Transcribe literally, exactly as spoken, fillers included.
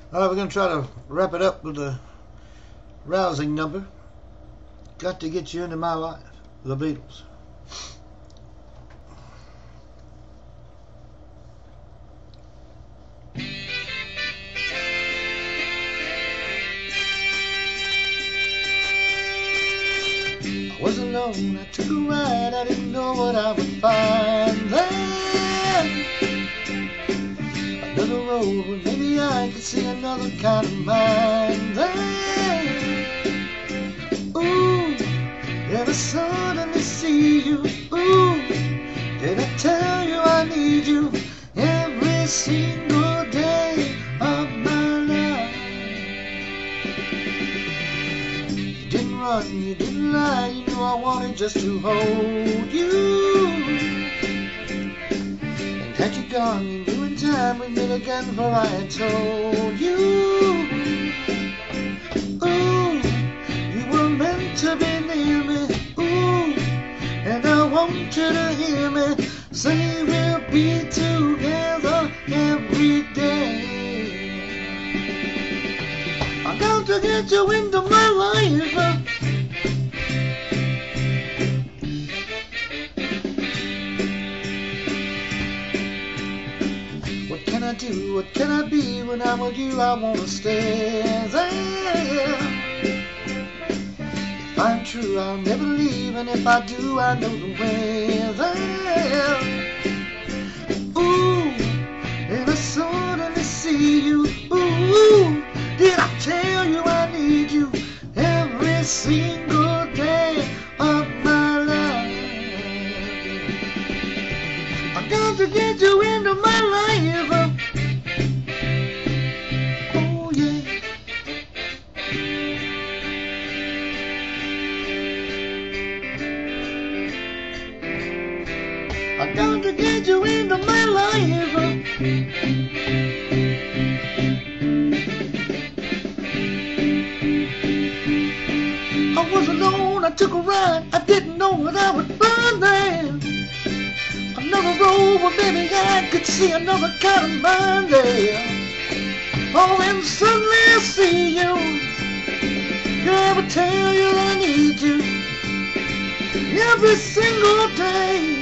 All right, we're going to try to wrap it up with a rousing number. Got to Get You Into My Life, The Beatles. I was alone, I took a ride, I didn't know what I would find there. Another road where maybe I could see another kind of mind there. Ooh, and I suddenly see you. Ooh, did I tell you I need you every single day of my life? You didn't run, you didn't lie, you knew I wanted just to hold you. And had you gone, you knew in time we'd meet again, for I had told you. Ooh, you were meant to be near me. Ooh, and I want you to hear me say we'll be together every day. I'm going to get you into my life. What can I do? What can I be? When I'm with you, I wanna stay there. If I'm true, I'll never leave, and if I do, I know the way there. Ooh, and I suddenly see you. Ooh, did I tell you I need you every single day of my life? I'm going to get you into my life. Oh yeah. I'm going to get you into my life. I was alone, I took a ride, I didn't know what I would find there. Another road where maybe I could see another kind of mind there. Oh, and suddenly I see you. Girl, I tell you I need you every single day.